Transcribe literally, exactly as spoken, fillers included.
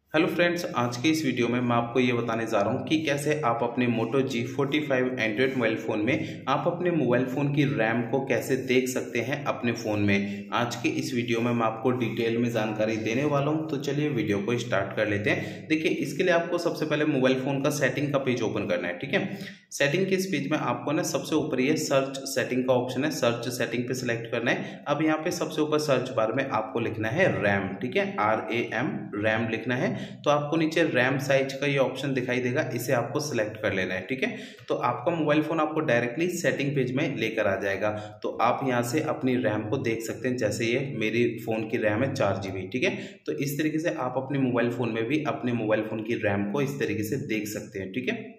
Hello friends, आज के इस वीडियो में मैं आपको ये बताने जा रहा हूँ कि कैसे आप अपने Moto G forty five Android mobile phone में आप अपने मोबाइल फ़ोन की रैम को कैसे देख सकते हैं अपने फ़ोन में। आज के इस वीडियो में मैं आपको डिटेल में जानकारी देने वाला हूँ, तो चलिए वीडियो को स्टार्ट कर लेते हैं। देखिए, इसके लिए आपको सबसे पहले मोबाइल फ़ोन का सेटिंग का पेज ओपन करना है। ठीक है, सेटिंग के इस पेज में आपको ना सबसे ऊपर ये सर्च सेटिंग का ऑप्शन है, सर्च सेटिंग पे सिलेक्ट करना है। अब यहाँ पे सबसे ऊपर सर्च बार में आपको लिखना है रैम। ठीक है, आर ए एम रैम लिखना है। तो आपको नीचे रैम साइज का ये ऑप्शन दिखाई देगा, इसे आपको सिलेक्ट कर लेना है। ठीक है, तो आपका मोबाइल फोन आपको डायरेक्टली सेटिंग पेज में लेकर आ जाएगा। तो आप यहाँ से अपनी रैम को देख सकते हैं। जैसे ये मेरी फोन की रैम है चार जीबी। ठीक है, तो इस तरीके से आप अपने मोबाइल फोन में भी अपने मोबाइल फोन की रैम को इस तरीके से देख सकते हैं। ठीक है।